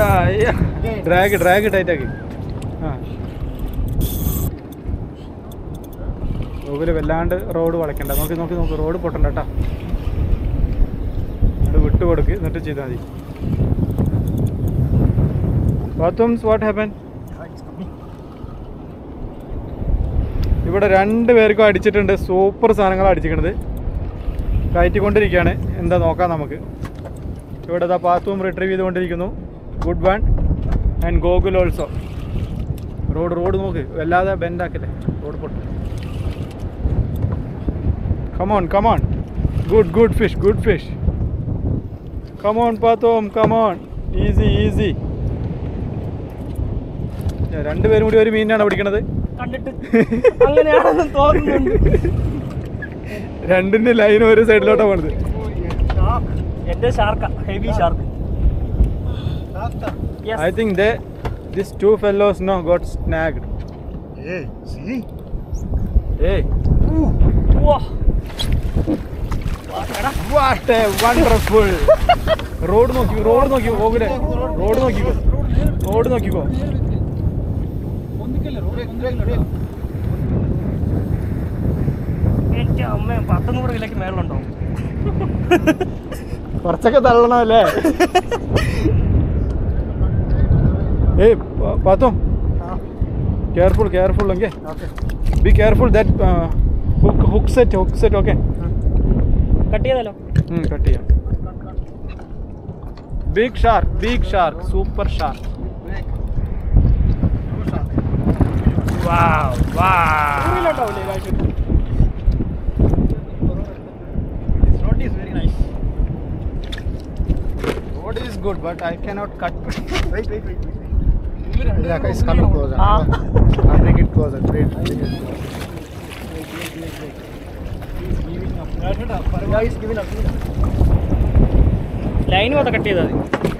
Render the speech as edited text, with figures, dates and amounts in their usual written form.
Drag ടൈറ്റാക്കി. ആ Google വല്ലാണ്ട് road വളയ്ക്കണ്ട. നോക്കി റോഡ് പൊട്ടണ്ട കേട്ടോ. അത് വിട്ടു കൊടുക്ക്, എന്നിട്ട് ചെയ്താൽ മതി. What happen? ഇവിടെ 2 പേർക്കും അടിച്ചിട്ടുണ്ട്. സൂപ്പർ സാധനങ്ങളാണ് അടിച്ചിരിക്കണത്. കയറ്റിക്കൊണ്ടിരിക്കുകയാണ്. എന്താ നോക്കാം നമുക്ക്. ഇവിടെ ഇതാ പാത്തും റിട്രീവ് ചെയ്തുകൊണ്ടിരിക്കുന്നു. Good one. And Gokul also. Rod നോക്ക്, വല്ലാതെ ബെൻഡാക്കല്ലേ, റോഡ് പൊട്ടും. കമോൺ. Good fish. കമോൺ പാത്തോം, കമോൺ. ഈസി. 2 പേരും കൂടി ഒരു മീനാണ് പിടിക്കണത്. അങ്ങനെയാണെന്ന് തോന്നുന്നുണ്ട്. 2ന്റെ ലൈൻ ഒരു സൈഡിലോട്ടാണ് പോണത്. എന്റെ ഷാർക്ക, heavy shark. I think these 2 fellows got snagged. See? Hey. Wow. What a wonderful. Rod നോക്കിക്കോ ഗോകുലെ. റോഡ് നോക്കിക്കോ. എന്റെ അമ്മ 100 കിലോക്ക് മേളുണ്ടോ? കുറച്ചൊക്കെ തള്ളണമല്ലേ? ഏയ് പാത്തോ, careful okay? Be careful that hook set okay? Cut ചെയ്താലോ? കട്ട് ചെയ്യാം. Big shark, super shark. Wow. This rod is very nice. Road is good, but I cannot cut. Wait. Yeah, it's coming closer. I'll bring it closer. Wait. Line കൊണ്ട് cut ചെയ്താൽ മതി.